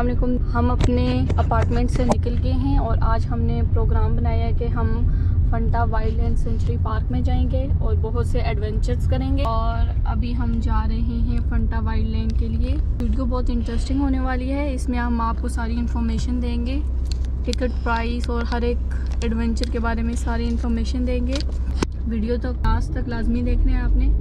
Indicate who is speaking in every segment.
Speaker 1: अस्सलाम वालेकुम। हम अपने अपार्टमेंट से निकल गए हैं और आज हमने प्रोग्राम बनाया है कि हम Fanta wild and century park में जाएंगे और बहुत से एडवेंचर्स करेंगे। और अभी हम जा रहे हैं फंटा वाइल्ड लैंड के लिए। वीडियो बहुत इंटरेस्टिंग होने वाली है, इसमें हम आपको सारी इन्फॉर्मेशन देंगे, टिकट प्राइस और हर एक एडवेंचर के बारे में सारी इन्फॉर्मेशन देंगे। वीडियो तो लास्ट तक लाजमी देखना है आपने।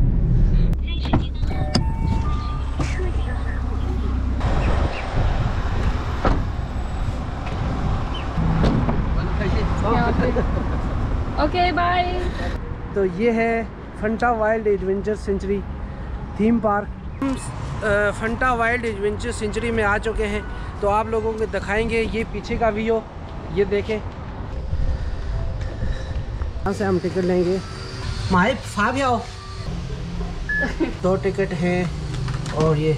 Speaker 1: Okay bye.
Speaker 2: तो ये है Fanta wild adventure century theme park. हम फंटा वाइल्ड एडवेंचर सेंचुरी में आ चुके हैं, तो आप लोगों को दिखाएंगे ये पीछे का व्यू। ये देखें, यहाँ से हम टिकट लेंगे। माइक फाब आओ। 2 टिकट हैं और ये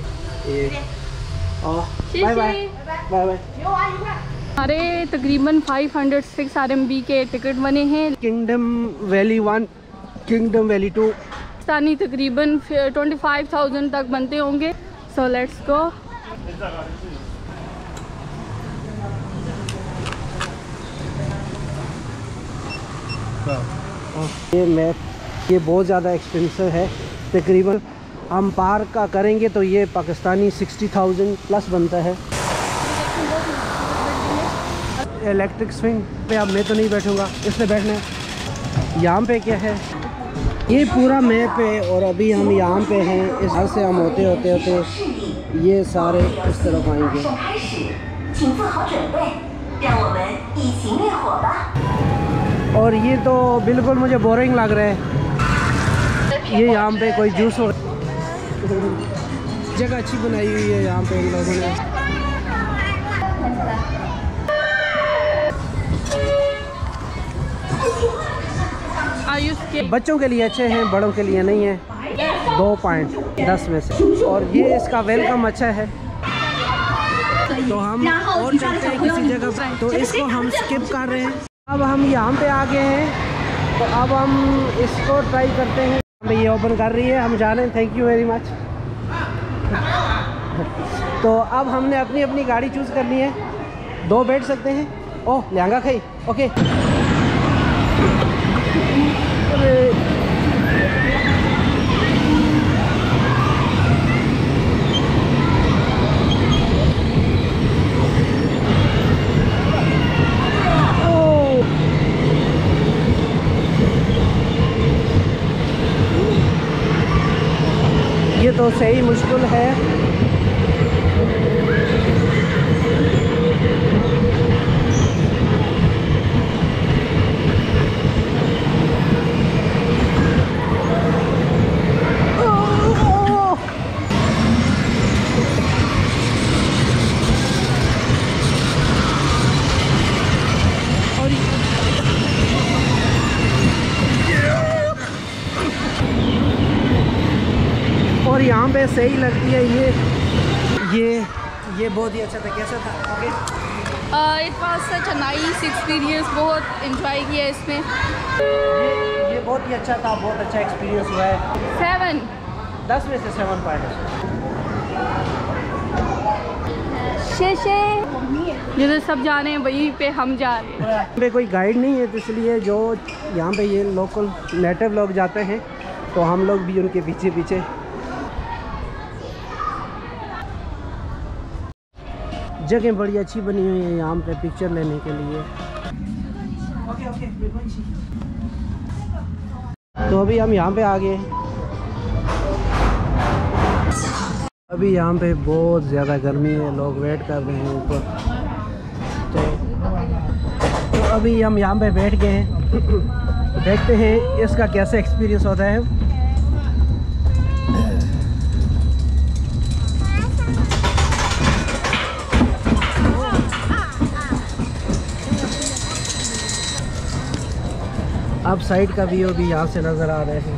Speaker 2: बाय बाय बाय बाय।
Speaker 1: हमारे तकरीबन 506 RMB के टिकट बने हैं।
Speaker 2: Kingdom valley 1, kingdom valley 2
Speaker 1: Pakistani तकरीबन 25,000 तक बनते होंगे। So let's go.
Speaker 2: ये मैप ये बहुत ज़्यादा एक्सपेंसिव है। तकरीबन हम पार्क का करेंगे तो ये पाकिस्तानी 60,000 प्लस बनता है। इलेक्ट्रिक स्विंग पे अब मैं तो नहीं बैठूंगा, इसमें बैठना है। यहाँ पे क्या है, ये पूरा मैप है और अभी हम यहाँ पे हैं। इस घर से हम होते होते ये सारे इस तरफ आएंगे। और ये तो बिल्कुल मुझे बोरिंग लग रहा है। ये यहाँ पे कोई जूस हो, जगह अच्छी बनाई हुई है यहाँ पे इन लोगों ने। बच्चों के लिए अच्छे हैं, बड़ों के लिए नहीं है। 2.10 में से। और ये इसका वेलकम अच्छा है। तो हम और चलते हैं किसी जगह पर, तो इसको हम स्किप कर रहे हैं। अब हम यहाँ पे आ गए हैं, तो अब हम इसको ट्राई करते हैं। ये ओपन कर रही है, हम जा रहे हैं। Thank you very much. तो अब हमने अपनी अपनी गाड़ी चूज़ करनी है। 2 बैठ सकते हैं। ओह लहंगा खाई, ओके। ये तो सही मुश्किल है। और यहाँ पे सही लगती है ये बहुत ही अच्छा था। कैसा था? Okay,
Speaker 1: it was such a nice experience. बहुत एंजॉय किया इसमें।
Speaker 2: ये बहुत ही अच्छा था, बहुत अच्छा एक्सपीरियंस हुआ है।
Speaker 1: 7
Speaker 2: 10 में से 7 पॉइंट।
Speaker 1: जिधर सब जा रहे हैं वहीं पे हम जा रहे हैं।
Speaker 2: यहाँ पे कोई गाइड नहीं है, तो इसलिए जो यहाँ पे ये लोकल नेटिव लोग जाते हैं, तो हम लोग भी उनके पीछे पीछे। जगह बड़ी अच्छी बनी हुई है यहाँ पे पिक्चर लेने के लिए। तो अभी हम यहाँ पे आ गए। अभी यहाँ पे बहुत ज़्यादा गर्मी है, लोग वेट कर रहे हैं ऊपर। तो अभी हम यहाँ पे बैठ गए हैं। देखते हैं इसका कैसे एक्सपीरियंस होता है। अब साइड का व्यू भी यहाँ से नज़र आ रहे हैं।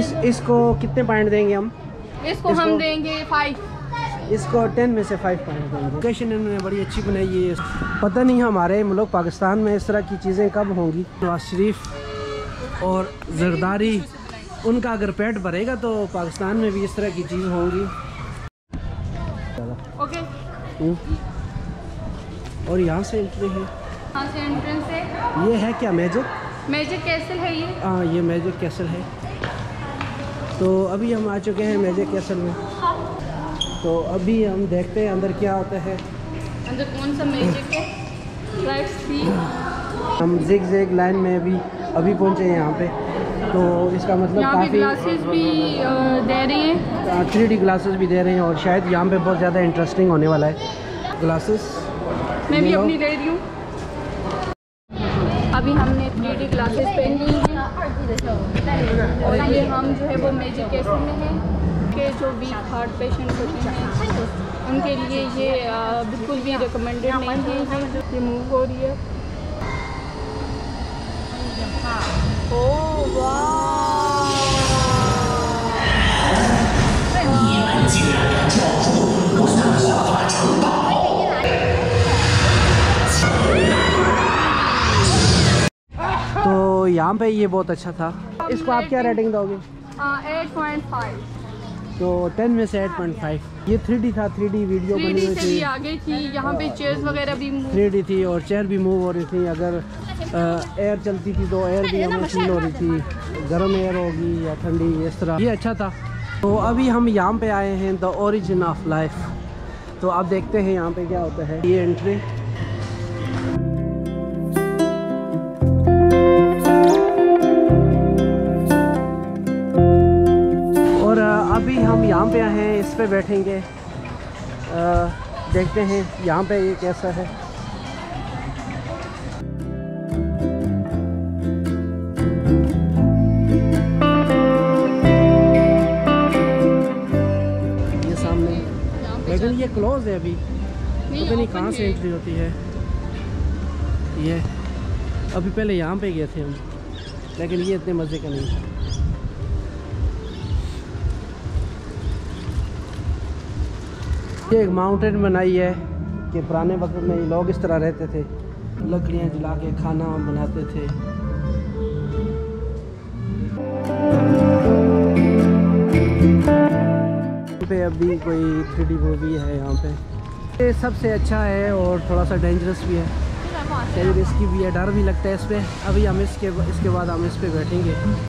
Speaker 2: इसको कितने पॉइंट देंगे हम?
Speaker 1: इसको हम देंगे 5।
Speaker 2: इसको 10 में से 5 पॉइंट देंगे। लोकेशन इन्होंने बड़ी अच्छी बनाई है। पता नहीं हमारे मुल्क पाकिस्तान में इस तरह की चीज़ें कब होंगी। नवाज शरीफ और जरदारी, उनका अगर पेट भरेगा तो पाकिस्तान में भी इस तरह की चीज़ होंगी।
Speaker 1: ओके।
Speaker 2: और यहाँ से एंट्री है,
Speaker 1: यहाँ से एंट्रेंस है।
Speaker 2: ये है क्या
Speaker 1: मैजिक कैसल है ये?
Speaker 2: हाँ, ये मैजिक कैसल है। तो अभी हम आ चुके हैं मैजिक कैसल में। तो अभी हम देखते हैं अंदर क्या होता है।
Speaker 1: अंदर कौन सा मैजिक है? Let's see.
Speaker 2: हम जिग लाइन में अभी पहुँचे हैं यहाँ पे। तो इसका मतलब काफ़ी
Speaker 1: ग्लासेस भी दे रही हैं,
Speaker 2: 3D ग्लासेस भी दे रहे हैं और शायद यहाँ पे बहुत ज़्यादा इंटरेस्टिंग होने वाला है ग्लासेस।
Speaker 1: मैं भी अपनी ले रही हूँ। अभी हमने 3D ग्लासेस पहन ली हैं और ये हम जो है वो मैजिक कैसल में है कि जो वीक हार्ट पेशेंट होते हैं उनके लिए ये बिल्कुल भी रिकमेंडेड नहीं है। ये मूव हो रही है। ओह वाह,
Speaker 2: तो यहाँ पे ये बहुत अच्छा था। इसको आप क्या रेटिंग दोगे?
Speaker 1: 8.5।
Speaker 2: तो 10 में से 8.5। ये 3D था, 3D वीडियो बनी
Speaker 1: 3D
Speaker 2: हुई
Speaker 1: से
Speaker 2: थी,
Speaker 1: भी आगे थी। यहाँ पे चेयर्स वगैरह भी
Speaker 2: 3D थी और चेयर भी मूव हो रही थी। अगर एयर चलती थी तो एयर भी हमें फील हो रही थी, गर्म एयर होगी या ठंडी, इस तरह ये अच्छा था। तो अभी हम यहाँ पे आए हैं द ओरिजिन ऑफ लाइफ। तो आप देखते हैं यहाँ पे क्या होता है। ये एंट्री, और अभी हम यहाँ पे आए हैं, इस पे बैठेंगे। देखते हैं यहाँ पे ये कैसा है। ये सामने, लेकिन ये क्लोज है अभी, पता नहीं कहाँ से एंट्री होती है। ये अभी पहले यहाँ पे गए थे हम, लेकिन ये इतने मज़े का नहीं। ये एक माउंटेन बनाई है कि पुराने वक्त में लोग इस तरह रहते थे, लकड़ियाँ जला के खाना बनाते थे। यहाँ पे अभी कोई 3D मूवी है यहाँ पे। ये सबसे अच्छा है और थोड़ा सा डेंजरस भी है, कई रिस्की भी है, डर भी लगता है इस पर। अभी हम इसके बाद हम इस पर बैठेंगे।